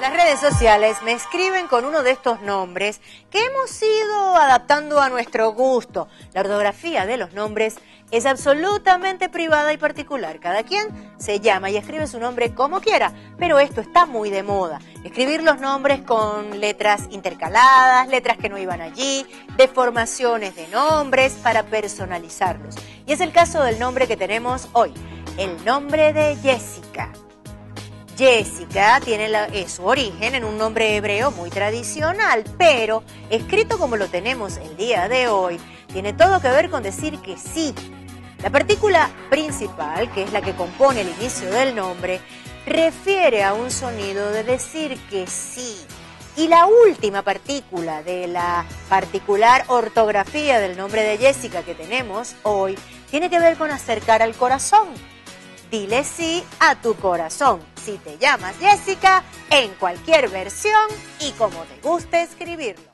De las redes sociales me escriben con uno de estos nombres que hemos ido adaptando a nuestro gusto. La ortografía de los nombres es absolutamente privada y particular. Cada quien se llama y escribe su nombre como quiera, pero esto está muy de moda. Escribir los nombres con letras intercaladas, letras que no iban allí, deformaciones de nombres para personalizarlos. Y es el caso del nombre que tenemos hoy, el nombre de Jessica. Jessica tiene su origen en un nombre hebreo muy tradicional, pero escrito como lo tenemos el día de hoy, tiene todo que ver con decir que sí. La partícula principal, que es la que compone el inicio del nombre, refiere a un sonido de decir que sí. Y la última partícula de la particular ortografía del nombre de Jessica que tenemos hoy, tiene que ver con acercar al corazón. Dile sí a tu corazón, si te llamas Jessica, en cualquier versión y como te guste escribirlo.